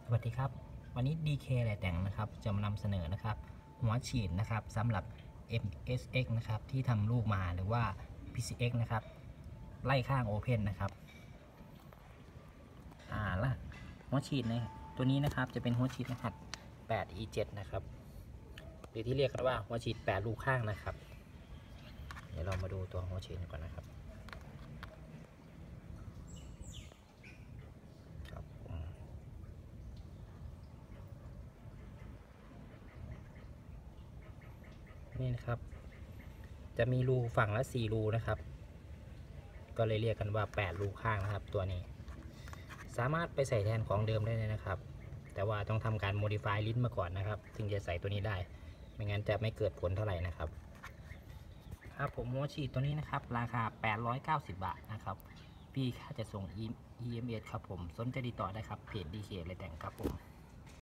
สวัสดีครับวันนี้ DK อะไรแต่งนะครับจะมานำเสนอนะครับหัวฉีดนะครับสำหรับ MSX นะครับที่ทำลูกมาหรือว่า PCX นะครับไล่ข้าง Open นะครับละหัวฉีดนะตัวนี้นะครับจะเป็นหัวฉีดรหัส 8E7 นะครับหรือที่เรียกกันว่าหัวฉีด8ลูกข้างนะครับเดี๋ยวเรามาดูตัวหัวฉีดก่อนนะครับนี่นะครับจะมีรูฝั่งละ4รูนะครับก็เลยเรียกกันว่า8รูข้างนะครับตัวนี้สามารถไปใส่แทนของเดิมได้เลยนะครับแต่ว่าต้องทำการ modify ลิ้นมาก่อนนะครับถึงจะใส่ตัวนี้ได้ไม่งั้นจะไม่เกิดผลเท่าไหร่นะครับครับผมหัวฉีดตัวนี้นะครับราคา890 บาทนะครับพี่ค่าจะส่ง EMS ครับผมสนใจติดต่อได้ครับเพจ DK เลยแต่งครับผม